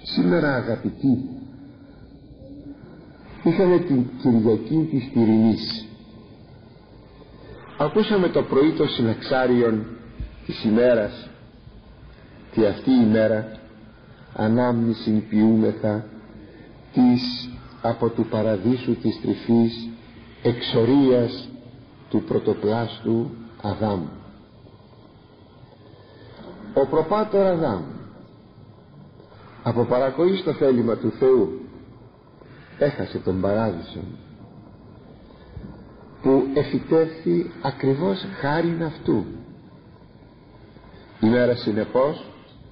Σήμερα, αγαπητοί, είχαμε την Κυριακή της Τυρινής. Ακούσαμε το πρωί των συναξάριων της ημέρας, και αυτή η ημέρα ανάμνηση ποιούμεθα της από του παραδείσου της τρυφής εξορίας του πρωτοπλάστου Αδάμ. Ο προπάτορ Αδάμ, από παρακοή στο θέλημα του Θεού, έχασε τον παράδεισο που εφυτεύθη ακριβώς χάριν αυτού. Ημέρα συνεπώς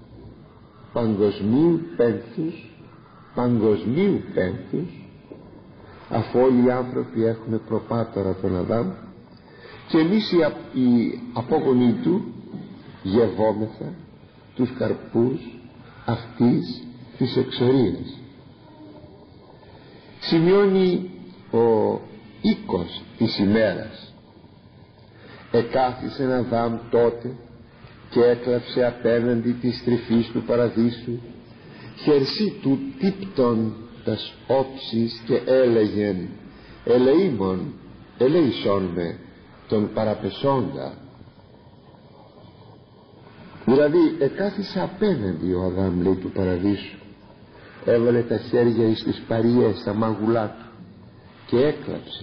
παγκοσμίου πένθους, αφού όλοι οι άνθρωποι έχουμε προπάτορα τον Αδάμ, και εμείς οι απόγονοι του γευόμεθα τους καρπούς αυτής της εξορίας. Σημειώνει ο οίκος της ημέρας: εκάθισε Αδάμ τότε και έκλαψε απέναντι της τρυφής του παραδείσου, χερσί του τύπτων τας όψεις, και έλεγεν ελεήμων ελεήσον με τον παραπεσόντα. Δηλαδή εκάθισε απέναντι ο Αδάμ, λέει, του παραδείσου, έβαλε τα χέρια εις τις παριές, στα μάγουλά του, και έκλαψε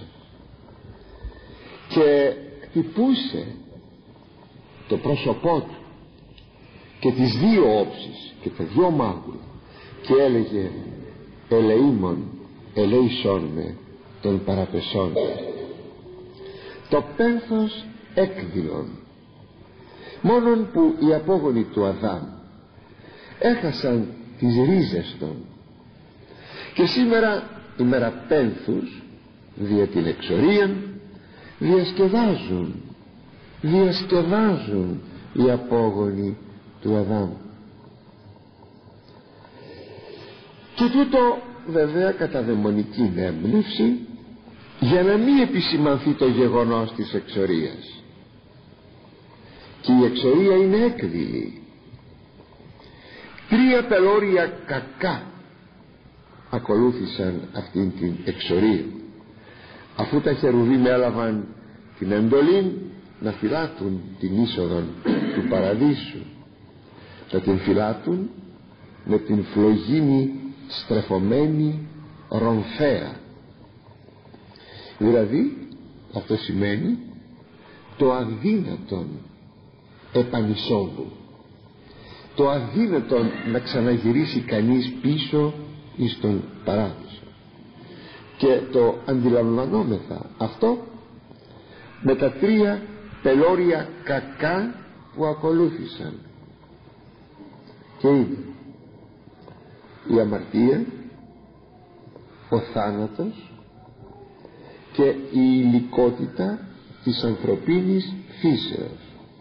και χτυπούσε το πρόσωπό του και τις δύο όψεις και τα δύο μάγουλα, και έλεγε ελεήμων ελεήσον με τον παραπεσόντα. Το πένθος έκδηλον, μόνον που οι απόγονοι του Αδάμ έχασαν τις ρίζες των, και σήμερα ημέρα πένθους, δια την εξορία, διασκεδάζουν οι απόγονοι του Αδάμ. Και τούτο βέβαια κατά δαιμονική έμπνευση, για να μην επισημανθεί το γεγονός της εξορίας. Και η εξορία είναι έκδηλη. 3 πελώρια κακά ακολούθησαν αυτήν την εξορία, αφού τα χερουβίμ έλαβαν την εντολή να φυλάτουν την είσοδο του παραδείσου. Θα την φυλάτουν με την φλογίνη στρεφωμένη ρομφαία. Δηλαδή αυτό σημαίνει το αδύνατον επανεισόδου, το αδύνατον να ξαναγυρίσει κανείς πίσω εις τον παράδεισο. Και το αντιλαμβανόμεθα αυτό με τα 3 πελώρια κακά που ακολούθησαν, και είναι η αμαρτία, ο θάνατος και η υλικότητα της ανθρωπίνης φύσεως.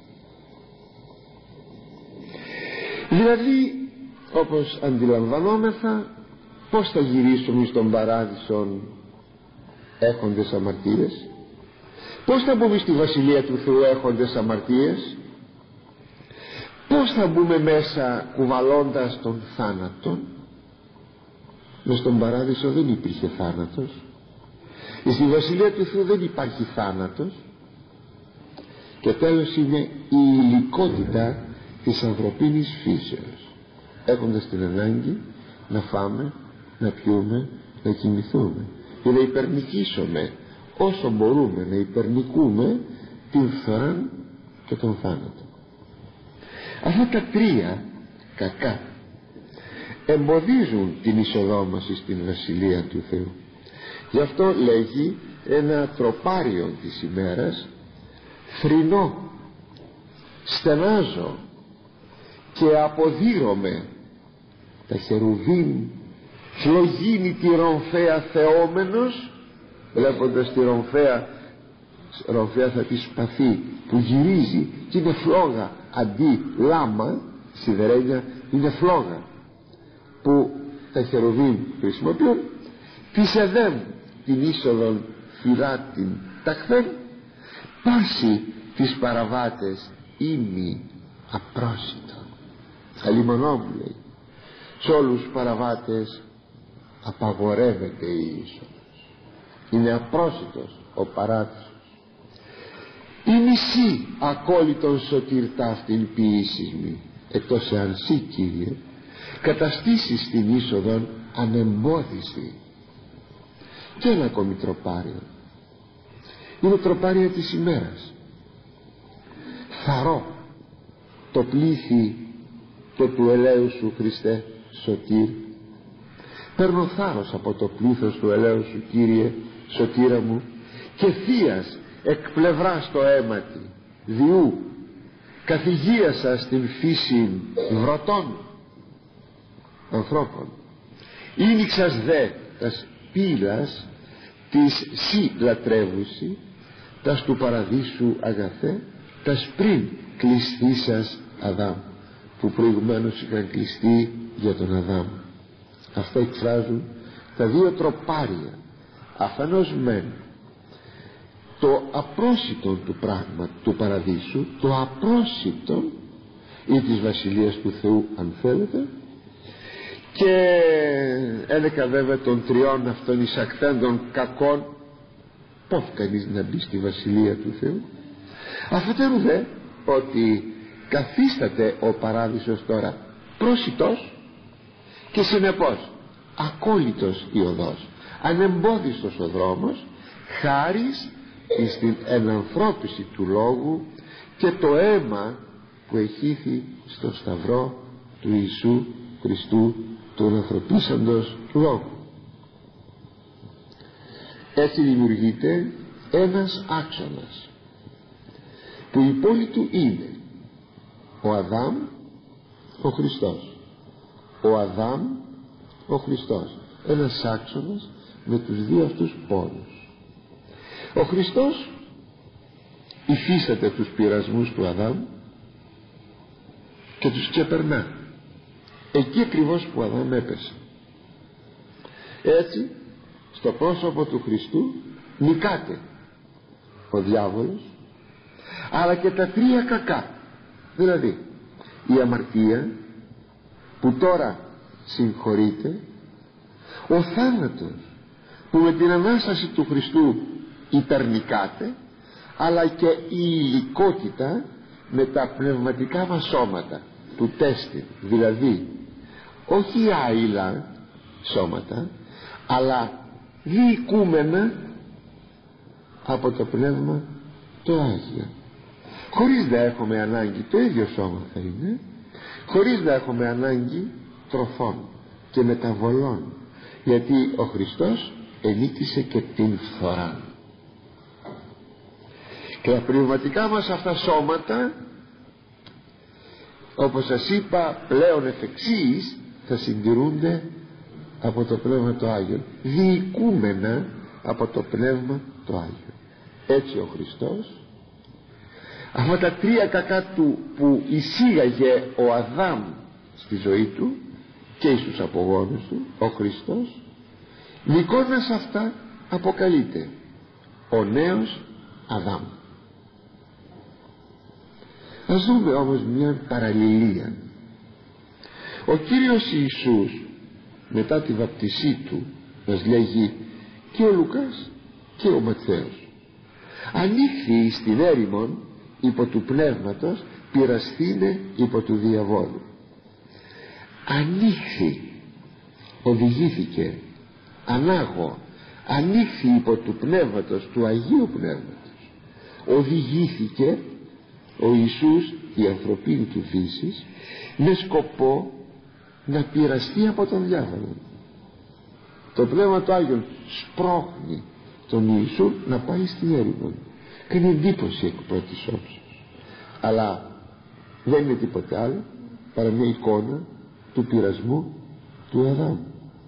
Δηλαδή, όπως αντιλαμβανόμεθα, πώς θα γυρίσουμε στον παράδεισο έχοντες αμαρτίες, πώς θα μπούμε στη Βασιλεία του Θεού έχοντες αμαρτίες, πώς θα μπούμε μέσα κουβαλώντας τον θάνατον. Μες στον παράδεισο δεν υπήρχε θάνατος, στη Βασιλεία του Θεού δεν υπάρχει θάνατος. Και τέλος είναι η υλικότητα της ανθρωπίνης φύσεως, έχοντας την ανάγκη να φάμε, να πιούμε, να κοιμηθούμε, και να υπερνικήσουμε όσο μπορούμε, να υπερνικούμε την φθορά και τον θάνατο. Αυτά τα 3 κακά εμποδίζουν την είσοδό μας στην Βασιλεία του Θεού. Γι' αυτό λέγει ένα τροπάριο της ημέρας: θρηνώ, στενάζω και αποδείρωμαι τα χερουβίμ φλογίνη τη ρομφαία θεόμενος, βλέποντας τη ρομφαία θα τη σπαθί που γυρίζει και είναι φλόγα αντί λάμα, σιδερένια είναι φλόγα που τα χερουβίμ χρησιμοποιούν, της εδέμ την είσοδον φυλάτην ταχθέν, πάση τις παραβάτες ήμι απρόσιτον. Αλίμονό μου, λέει, σε όλους τους παραβάτες απαγορεύεται η είσοδος, είναι απρόσιτος ο παράδεισος. Η μισή ακόλυτον σωτήρ ταύτην ποιήσεις μη, εκτός εάν σύ, Κύριε, καταστήσεις την είσοδον ανεμπόδιση. Και ένα ακόμη τροπάριο, είναι τροπάρια της ημέρας. Θαρώ το πλήθη το του ελέου σου, Χριστέ σωτήρ. Παίρνω θάρρος από το πλήθος του ελέου σου, Κύριε σωτήρα μου, και θείας εκ πλευράς το αίματι διού καθηγίασα στην φύση βρωτών ανθρώπων. Ήνιξας δε τας πύλας της σύ λατρεύουσι, τας του παραδείσου αγαθέ, τας πριν κλειστήσας Αδάμ, που προηγουμένως είχαν κλειστεί για τον Αδάμ. Αυτά εκφράζουν τα δύο τροπάρια. Αφενός μεν το απρόσιτο του πράγμα του παραδείσου, το απρόσιτο ή της Βασιλείας του Θεού, αν θέλετε, και έλεγα βέβαια των τριών αυτών εισακτέντων κακών, πώς κανείς να μπει στη Βασιλεία του Θεού. Αφετέρου δε ότι καθίσταται ο παράδεισος τώρα πρόσιτος και συνεπώς ακόλυτος η οδός, ανεμπόδιστος ο δρόμος, χάρις στην ενανθρώπιση του λόγου και το αίμα που εχύθη στο σταυρό του Ιησού Χριστού, του ανθρωπίσαντος λόγου. Έτσι δημιουργείται ένας άξονας που η πόλη του είναι ο Αδάμ, ο Χριστός, ο Αδάμ, ο Χριστός, ένας άξονας με τους δύο αυτούς πόλους. Ο Χριστός υφίσταται τους πειρασμούς του Αδάμ και τους ξεπερνά εκεί ακριβώς που ο Αδάμ έπεσε. Έτσι στο πρόσωπο του Χριστού νικάται ο διάβολος, αλλά και τα τρία κακά, δηλαδή η αμαρτία που τώρα συγχωρείται, ο θάνατος που με την Ανάσταση του Χριστού υπερνικάται, αλλά και η υλικότητα με τα πνευματικά μας σώματα του τέστη, δηλαδή όχι άειλα σώματα, αλλά διοικούμενα από το Πνεύμα το Άγιο, χωρίς να έχουμε ανάγκη, το ίδιο σώμα θα είναι, χωρίς να έχουμε ανάγκη τροφών και μεταβολών, γιατί ο Χριστός ενίκησε και την φθορά. Και τα πνευματικά μας αυτά σώματα, όπως σας είπα, πλέον εφ' εξής θα συντηρούνται από το Πνεύμα το Άγιο, διοικούμενα από το Πνεύμα το Άγιο. Έτσι ο Χριστός αυτά τα τρία κακά του που εισήγαγε ο Αδάμ στη ζωή του και εις τους απογόνους του, ο Χριστός νικώντας αυτά αποκαλείται ο νέος Αδάμ. Ας δούμε όμως μια παραλληλία. Ο Κύριος Ιησούς μετά τη βαπτισή του, μας λέγει και ο Λουκάς και ο Ματθαίος, ανοίχθη στην έρημον υπό του πνεύματος, πειρασθήνε υπό του διαβόλου. Ανοίχθη, οδηγήθηκε, ανάγω, ανοίχθη υπό του πνεύματος, του Αγίου Πνεύματος, οδηγήθηκε ο Ιησούς, η ανθρωπίνη του φύσης, με σκοπό να πειραστεί από τον διάβολο. Το Πνεύμα του Άγιον σπρώχνει τον Ιησού να πάει στην έρημο. Κάνει εντύπωση εκ πρώτης όψεως, αλλά δεν είναι τίποτε άλλο παρά μια εικόνα του πειρασμού του Αδάμ.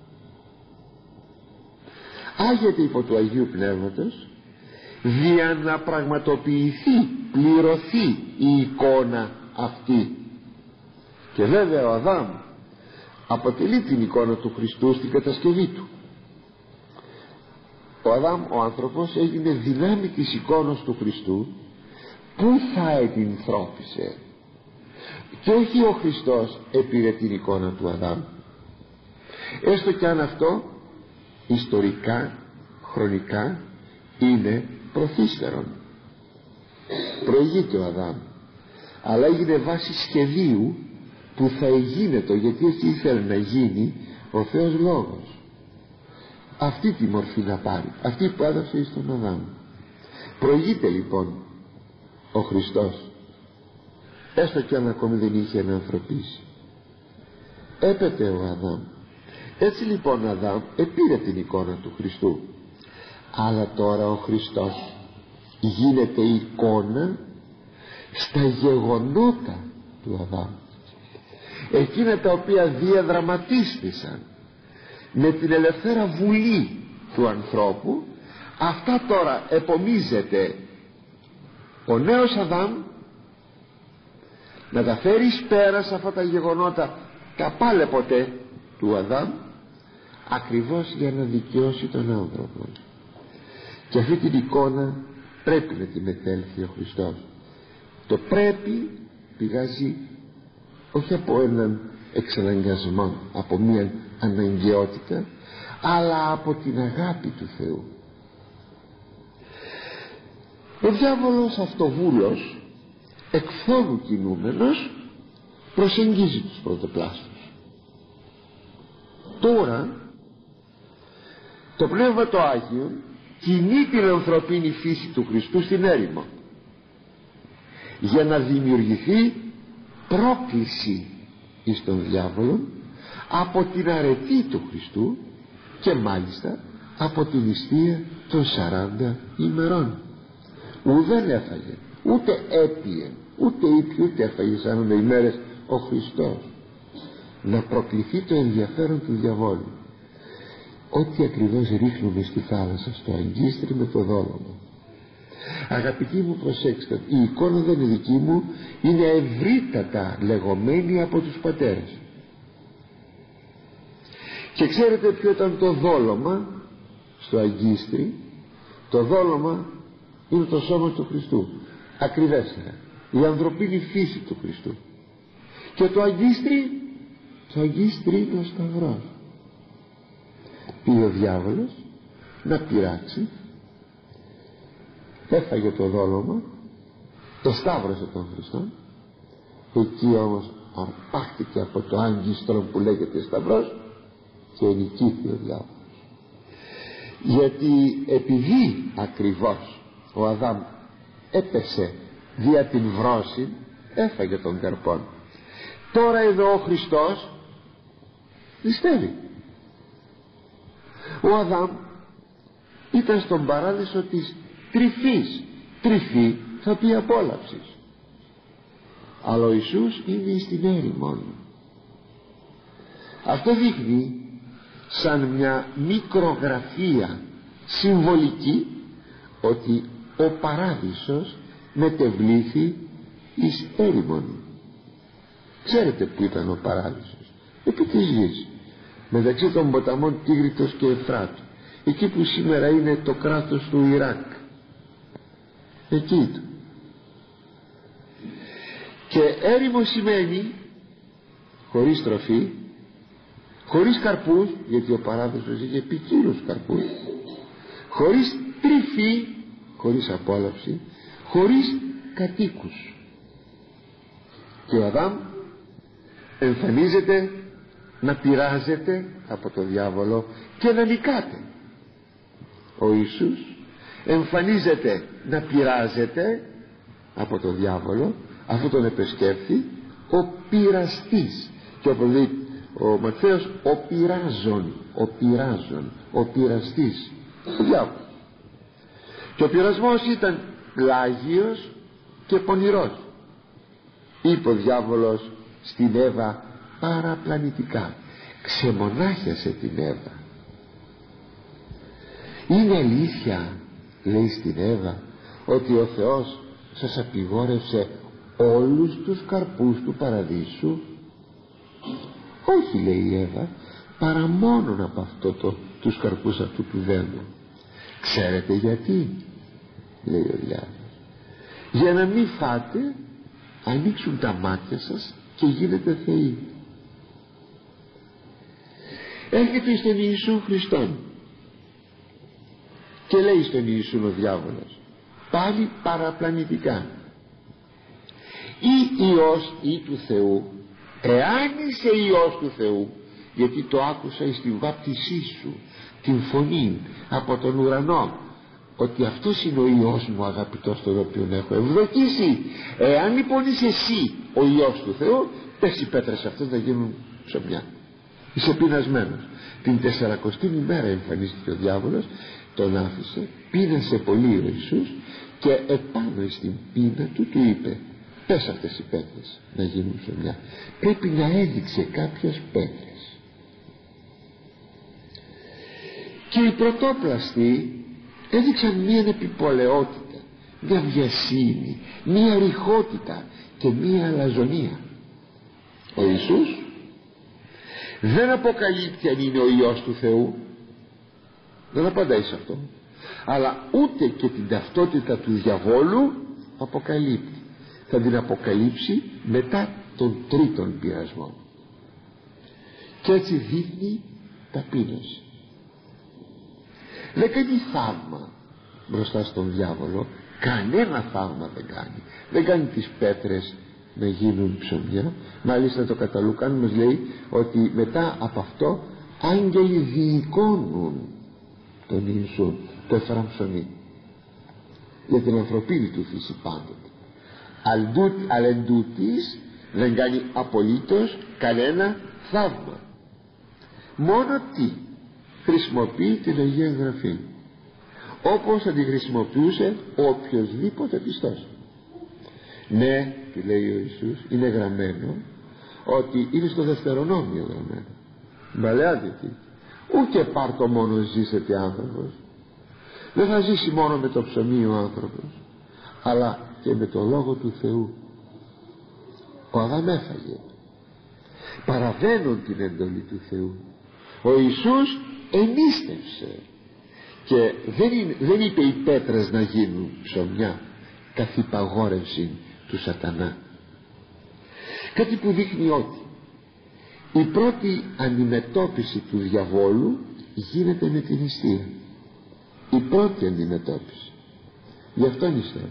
Άγεται υπό του Αγίου Πνεύματος δια να πραγματοποιηθεί, πληρωθεί η εικόνα αυτή. Και βέβαια ο Αδάμ αποτελεί την εικόνα του Χριστού στην κατασκευή του. Ο Αδάμ, ο άνθρωπος, έγινε δυνάμει της εικόνας του Χριστού που θα ετυνθρώπισε, και όχι ο Χριστός επήρε την εικόνα του Αδάμ. έστω και αν αυτό ιστορικά, χρονικά είναι προθύστερον. Προηγείται ο Αδάμ, αλλά έγινε βάση σχεδίου που θα εγίνετο, γιατί έτσι ήθελε να γίνει ο Θεός Λόγος. Αυτή τη μορφή να πάρει, αυτή που έδωσε στον Αδάμ. Προηγείται λοιπόν ο Χριστός, έστω και αν ακόμη δεν είχε να ανθρωπίσει. Έπεται ο Αδάμ. Έτσι λοιπόν ο Αδάμ επήρε την εικόνα του Χριστού, αλλά τώρα ο Χριστός γίνεται εικόνα στα γεγονότα του Αδάμ, εκείνα τα οποία διαδραματίστησαν με την ελευθέρα βουλή του ανθρώπου. Αυτά τώρα επομίζεται ο νέος Αδάμ να τα φέρει εις πέρα σε αυτά τα γεγονότα καπάλαιποτε του Αδάμ, ακριβώς για να δικαιώσει τον άνθρωπο. Και αυτή την εικόνα πρέπει να την μετέλθει ο Χριστός. Το πρέπει πηγάζει όχι από έναν εξαναγκασμό, από μια αναγκαιότητα, αλλά από την αγάπη του Θεού. Ο διάβολος αυτοβούλος, εκφθόνου κινούμενος, προσεγγίζει τους πρωτοπλάστους. Τώρα το Πνεύμα το Άγιο κινεί την ανθρωπίνη φύση του Χριστού στην έρημο, για να δημιουργηθεί πρόκληση εις τον διάβολο από την αρετή του Χριστού, και μάλιστα από την νηστεία των 40 ημερών. Ουδέν έφαγε, ούτε έπιε, ούτε ήπιε, ούτε έφαγε 40 ημέρες ο Χριστός, να προκληθεί το ενδιαφέρον του διαβόλου. Ό,τι ακριβώς ρίχνουμε στη θάλασσα, στο αγκίστρι με το δόλωμα. Αγαπητοί μου, προσέξτε, η εικόνα δεν είναι δική μου, είναι ευρύτατα λεγόμενη από τους πατέρες. Και ξέρετε ποιο ήταν το δόλωμα στο αγκίστρι? Το δόλωμα είναι το σώμα του Χριστού, ακριβέστερα, η ανθρωπίνη φύση του Χριστού. Και το αγκίστρι είναι ο σταυρός. Πήγε ο διάβολος να πειράξει, έφαγε το δόλωμα, το σταύρωσε τον Χριστό. Εκεί όμως αρπάχτηκε από το άγκιστρο που λέγεται σταυρός και νικήθη ο διάβολος. Γιατί επειδή ακριβώς ο Αδάμ έπεσε δια την βρώση, έφαγε τον καρπόν. Τώρα εδώ ο Χριστός νηστεύει. Ο Αδάμ ήταν στον παράδεισο της τρυφής. Τρυφή θα πει απόλαυσης. Αλλά ο Ιησούς είναι στην έρημον. Αυτό δείχνει σαν μια μικρογραφία συμβολική ότι ο παράδεισος μετεβλήθη εις έρημον. Ξέρετε που ήταν ο παράδεισος? Επί της γης, μεταξύ των ποταμών Τίγρητος και Εφράτου, εκεί που σήμερα είναι το κράτος του Ιράκ. Εκεί ήταν. Και έρημο σημαίνει χωρίς τροφή, χωρίς καρπούς, γιατί ο παράδεισος είχε ποικίλους καρπούς, χωρίς τρυφή, χωρίς απόλαυση, χωρίς κατοίκους. Και ο Αδάμ εμφανίζεται να πειράζεται από το διάβολο και να νικάται. Ο Ιησούς εμφανίζεται να πειράζεται από το διάβολο, αφού τον επισκέφθη, ο πειραστής. Και όπως λέει ο Ματθαίος, ο πειραστής, ο διάβολος. Και ο πειρασμός ήταν πλάγιος και πονηρός. Είπε ο διάβολος στην Εύα παραπλανητικά, ξεμονάχιασε την Εύα. Είναι αλήθεια, λέει στην Εύα, ότι ο Θεός σας απειγόρευσε όλους τους καρπούς του παραδείσου? Όχι, λέει η Εύα, παρά μόνον από αυτό τους καρπούς αυτού του δέντρου. Ξέρετε γιατί? Λέει ο διάβολος. Για να μην φάτε, ανοίξουν τα μάτια σας και γίνετε θεοί. έρχεται στον Ιησού Χριστόν και λέει στον Ιησού ο διάβολος πάλι παραπλανητικά, ή Υιός ή του Θεού, εάν είσαι Υιός του Θεού, γιατί το άκουσα στην βάπτισή σου την φωνή από τον ουρανό ότι αυτός είναι ο Υιός μου αγαπητός τον οποίον έχω ευδοκίσει. Εάν λοιπόν είσαι εσύ ο Υιός του Θεού, πες οι πέτρες αυτές να γίνουν ψωμιά. Είσαι πεινασμένος. Την 40η ημέρα εμφανίστηκε ο διάβολος, τον άφησε, πείνασε πολύ ο Ιησούς και επάνω στην πείνα του του είπε πες αυτές οι πέτρες να γίνουν ψωμιά. Πρέπει να έδειξε κάποιες πέτρες. Και οι πρωτόπλαστοι έδειξαν μία επιπολαιότητα, μία βιασύνη, μία ρηχότητα και μία αλαζονία. Ο Ιησούς δεν αποκαλύπτει αν είναι ο Υιός του Θεού, δεν απαντάει σε αυτό, αλλά ούτε και την ταυτότητα του διαβόλου αποκαλύπτει. Θα την αποκαλύψει μετά τον τρίτον πειρασμό, και έτσι δείχνει ταπείνωση. Δεν κάνει θαύμα μπροστά στον διάβολο, κανένα θαύμα δεν κάνει. Δεν κάνει τις πέτρες να γίνουν ψωμιά. Μάλιστα το κατά Λουκάν μας λέει ότι μετά από αυτό άγγελοι διοικώνουν τον Ιησού, το έφεραν ψωμί για την ανθρωπίνη του φύση πάντοτε. Αλλά εντούτοις δεν κάνει απολύτως κανένα θαύμα, μόνο τι χρησιμοποιεί την Αγία Γραφή όπως θα τη χρησιμοποιούσε οποιοσδήποτε πιστός. Ναι, τι λέει ο Ιησούς, είναι γραμμένο ότι είναι στο Δευτερονόμιο γραμμένο, Παλαιά Διαθήκη. Ούτε πάρτο μόνο ζήσετε άνθρωπος, δεν θα ζήσει μόνο με το ψωμί ο άνθρωπος, αλλά και με το Λόγο του Θεού. Ο Αδάμ έφαγε, παραβαίνουν την εντολή του Θεού. Ο Ιησούς ενίστευσε και δεν είπε οι πέτρες να γίνουν ψωμιά καθ' υπαγόρευση του σατανά. Κάτι που δείχνει ότι η πρώτη αντιμετώπιση του διαβόλου γίνεται με την νηστεία. Η πρώτη αντιμετώπιση, γι' αυτό νηστεύονται.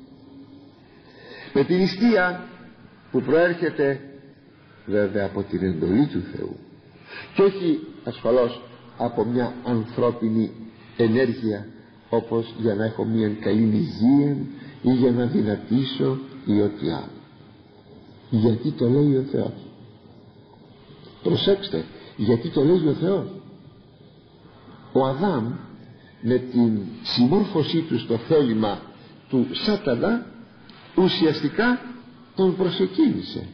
Με την νηστεία που προέρχεται βέβαια από την εντολή του Θεού και όχι ασφαλώς από μια ανθρώπινη ενέργεια, όπως για να έχω μια καλή υγεία ή για να δυνατήσω ή ό,τι άλλο. Γιατί το λέει ο Θεός. Προσέξτε, γιατί το λέει ο Θεός. Ο Αδάμ με την συμμόρφωσή του στο θέλημα του σάτανα ουσιαστικά τον προσεκίνησε.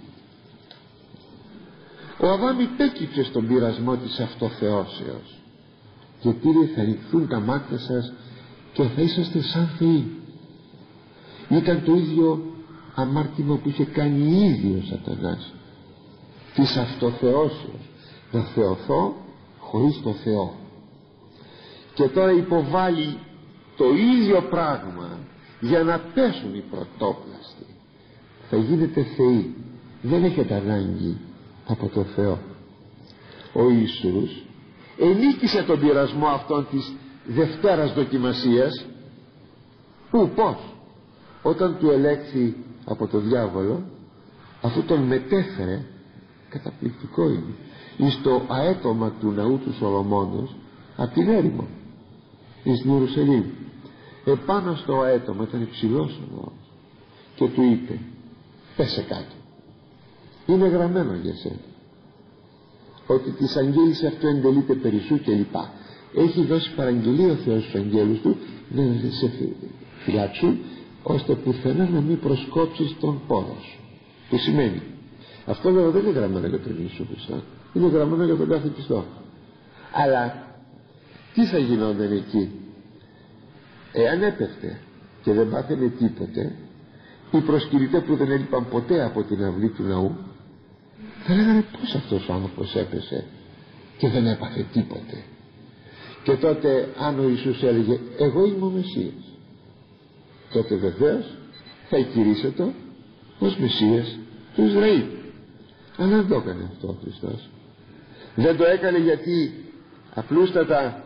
Ο Αδάμ υπέκυψε στον πειρασμό της αυτοθεώσεως και πήρε θα ρηχθούν τα μάτια σας και θα είσαστε σαν θεοί. Ήταν το ίδιο αμάρτημα που είχε κάνει ήδη ο σατανάς, της αυτοθεώσεως, να θεωθώ χωρίς το Θεό. Και τώρα υποβάλλει το ίδιο πράγμα για να πέσουν οι πρωτόπλαστοι. Θα γίνετε θεοί, δεν έχετε ανάγκη από το Θεό. Ο Ιησούς ενίκησε τον πειρασμό αυτόν της δευτέρας δοκιμασίας. Πώς? Όταν του ελέγχθη από το διάβολο, αφού τον μετέφερε, καταπληκτικό είναι, εις το αέτομα του ναού του Σολομώντος, από την έρημο εις την Ιερουσαλήμ. Επάνω στο αέτομα ήταν υψηλός ο ναός και του είπε πέσε κάτω, είναι γραμμένο για σένα ότι της αγγέλης αυτό εντελείται περί σου και λοιπά. Έχει δώσει παραγγελία ο Θεός στους αγγέλους του να σε φυλάξουν ώστε πουθενά να μην προσκόψεις τον πόδο σου. Τι σημαίνει αυτό? Βέβαια δεν είναι γραμμένο για τον Ιησού Χριστό, είναι γραμμένο για τον κάθε πιστό. Αλλά τι θα γινόταν εκεί? Εάν έπεφτε και δεν πάθαινε τίποτε, οι προσκυνητές που δεν έλειπαν ποτέ από την αυλή του ναού θα λέγανε πως αυτός ο άνθρωπος έπεσε και δεν έπαθε τίποτε. Και τότε αν ο Ιησούς έλεγε εγώ είμαι ο Μεσσίας, τότε βεβαίως θα εκηρύσσεται ως Μεσσίας του Ισραήλ. Αλλά δεν το έκανε αυτό ο Χριστός. Δεν το έκανε γιατί απλούστατα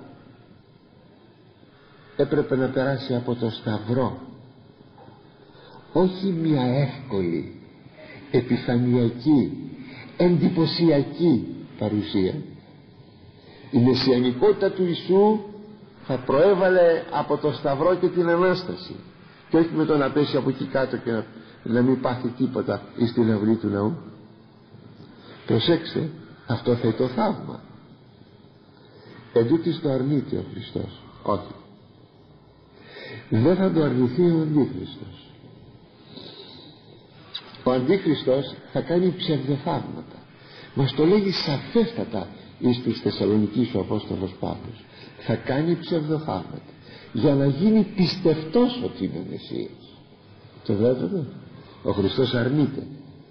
έπρεπε να περάσει από το σταυρό, όχι μια εύκολη, επιφανειακή, εντυπωσιακή παρουσία. Η μεσιανικότητα του Ιησού θα προέβαλε από το σταυρό και την Ανάσταση, και όχι με το να πέσει από εκεί κάτω και να μην πάθει τίποτα εις την αυλή του ναού. Προσέξτε, αυτό θα είναι το θαύμα. Εντούτοις το αρνείται ο Χριστός? Όχι, δεν θα το αρνηθεί ο Αντίχριστος. Ο Αντίχριστος θα κάνει ψευδοθαύματα. Μας το λέγει σαφέστατα εις τους Θεσσαλονικείς ο Απόστολος Παύλος. Θα κάνει ψευδοθαύματα για να γίνει πιστευτός ότι είναι ο Μεσσίας. Το βλέπετε? Ο Χριστός αρνείται.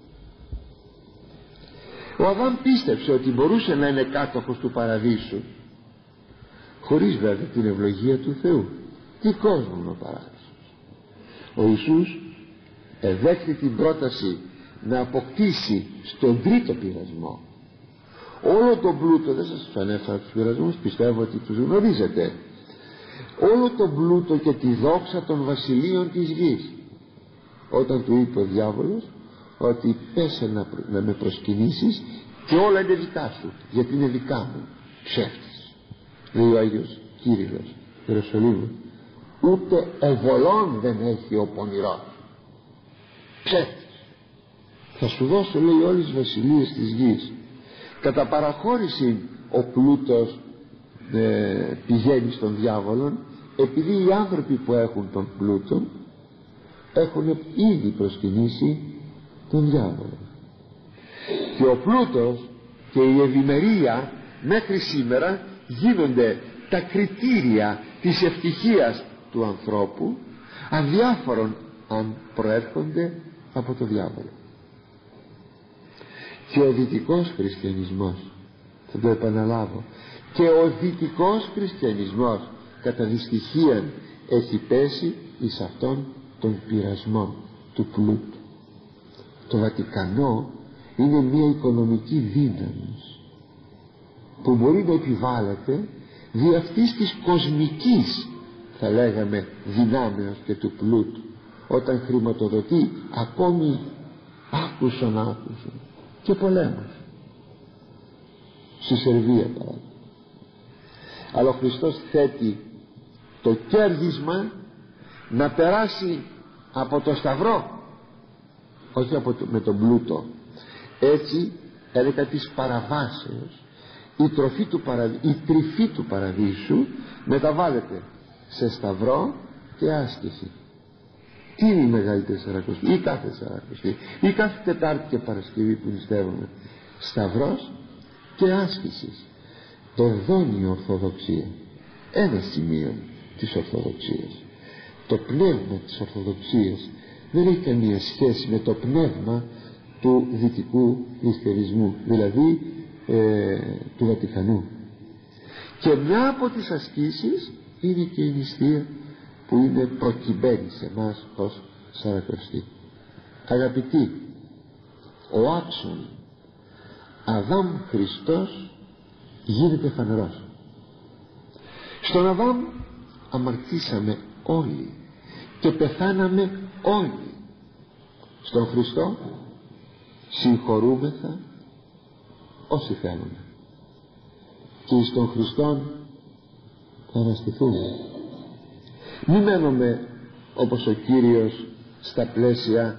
Ο Αδάμ πίστεψε ότι μπορούσε να είναι κάτοχος του παραδείσου, χωρίς βέβαια την ευλογία του Θεού. Τι κόσμο είναι ο παράδεισος? Ο Ιησούς εδέχθη την πρόταση να αποκτήσει στον τρίτο πειρασμό όλο τον πλούτο. Δεν σας ανέφερα τους πειρασμούς, πιστεύω ότι τους γνωρίζετε. Όλο τον πλούτο και τη δόξα των βασιλείων της γης. Όταν του είπε ο διάβολος ότι πέσε να με προσκυνήσεις και όλα είναι δικά σου, γιατί είναι δικά μου. Ψεύτης, λέει ο Άγιος Κύριλλος Ιεροσολύμου, ούτε ευωλών δεν έχει ο πονηρός. Ψεύτης. Θα σου δώσω, λέει, όλες τις βασιλείες της γης. Κατά παραχώρηση ο πλούτος πηγαίνει στον διάβολο, επειδή οι άνθρωποι που έχουν τον πλούτο έχουν ήδη προσκυνήσει τον διάβολο. Και ο πλούτος και η ευημερία μέχρι σήμερα γίνονται τα κριτήρια της ευτυχίας του ανθρώπου, αδιάφορον αν προέρχονται από το διάβολο. Και ο δυτικός χριστιανισμός, θα το επαναλάβω, και ο δυτικός χριστιανισμός κατά δυστυχία έχει πέσει εις αυτόν των πειρασμών του πλούτου. Το Βατικανό είναι μια οικονομική δύναμη που μπορεί να επιβάλλεται δι' αυτής της κοσμικής, θα λέγαμε, δυνάμεως και του πλούτου, όταν χρηματοδοτεί ακόμη άκουσον και πολέμους στη Σερβία παράδειγμα. Αλλά ο Χριστός θέτει το κέρδισμα να περάσει από το σταυρό, όχι με τον πλούτο. Έτσι έλεγα της παραβάσεως η τρυφή του παραδείσου μεταβάλλεται σε σταυρό και άσκηση. Τι είναι η Μεγαλύτερη Σαρακοστή ή κάθε Σαρακοστή ή κάθε Τετάρτη και Παρασκευή που νηστεύουμε? Σταυρός και άσκηση. Το δώνει η Ορθοδοξία. Ένα σημείο της Ορθοδοξίας. Το πνεύμα της Ορθοδοξίας δεν έχει καμία σχέση με το πνεύμα του δυτικού χριστιανισμού, δηλαδή του Βατικανού. Και μια από τις ασκήσεις είναι και η νηστεία που είναι προκειμένη σε εμάς ως Σαρακοστή. Αγαπητοί, ο άξον Αδάμ Χριστός γίνεται φανερός. Στον Αδάμ αμαρτήσαμε όλοι και πεθάναμε όλοι. Στον Χριστό συγχωρούμεθα όσοι θέλουμε, και στον Χριστόν θα αναστηθούμε. Μη μένουμε όπως ο Κύριος στα πλαίσια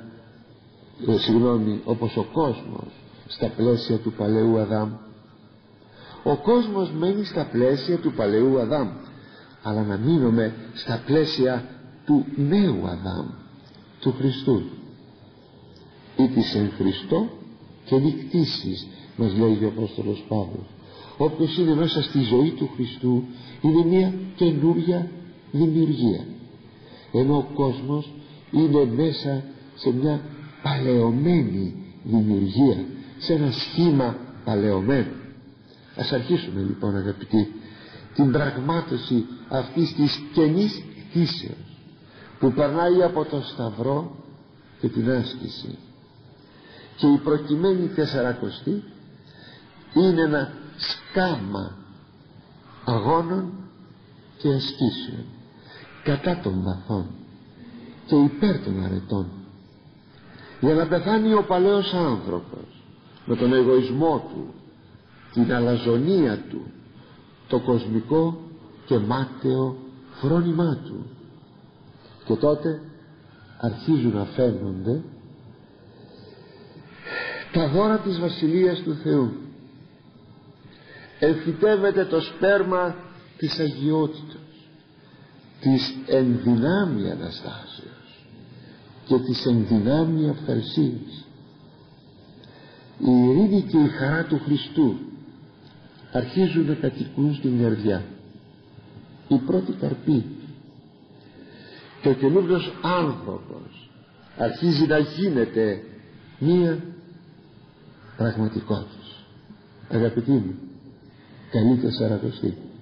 όπως ο κόσμος στα πλαίσια του παλαιού Αδάμ. Ο κόσμος μένει στα πλαίσια του παλαιού Αδάμ, αλλά να μείνουμε στα πλαίσια του νέου Αδάμ, του Χριστού. Ήτης εν Χριστώ και νικτήσεις, μας λέει ο Απόστολος Παύλος. Όποιος είναι μέσα στη ζωή του Χριστού είναι μια καινούρια δημιουργία, ενώ ο κόσμος είναι μέσα σε μια παλαιωμένη δημιουργία, σε ένα σχήμα παλαιωμένο. Ας αρχίσουμε λοιπόν, αγαπητοί, την πραγμάτωση αυτής της καινής κτήσεως που περνάει από το σταυρό και την άσκηση. Και η προκειμένη Τεσσαρακοστή είναι ένα σκάμα αγώνων και ασκήσεων κατά των βαθών και υπέρ των αρετών, για να πεθάνει ο παλαιός άνθρωπος με τον εγωισμό του, την αλαζονία του, το κοσμικό και μάταιο φρόνημά του, και τότε αρχίζουν να φαίνονται τα δώρα της Βασιλείας του Θεού. Εμφυτεύεται το σπέρμα της αγιότητος, της ενδυνάμει Αναστάσεως και της ενδυνάμει αυθαρσίας. Η ειρήνη και η χαρά του Χριστού αρχίζουν να κατοικούν στην καρδιά, η πρώτη καρπή, και ο καινούργιος άνθρωπος αρχίζει να γίνεται μία πραγματικότητα. Αγαπητοί μου, καλή και Σαρακοστή.